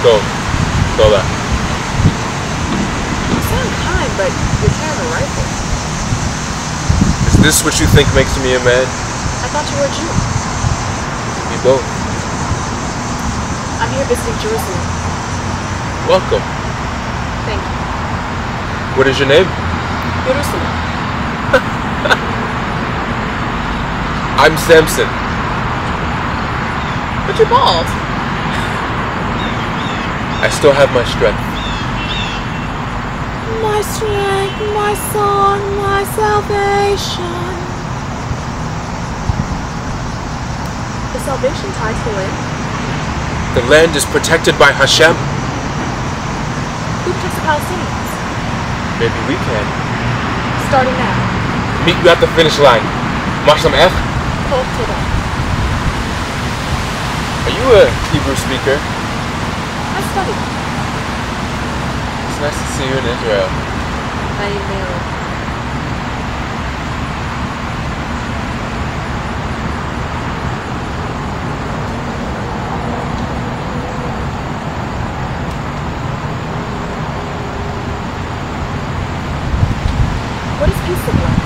Go. Toda. You sound kind, but you're carrying a rifle. Is this what you think makes me a man? I thought you were a Jew. We both. I'm here visiting Jerusalem. Welcome. Thank you. What is your name? Jerusalem. I'm Samson. But you're bald. I still have my strength. My strength, my song, my salvation. The salvation tied to the land? The land is protected by Hashem. Who protects the Palestinians? Maybe we can. Starting now. Meet you at the finish line. Mashlam Ech? Hold to that. Are you a Hebrew speaker? I studied. It's nice to see you in Israel. I know. What does peace look like?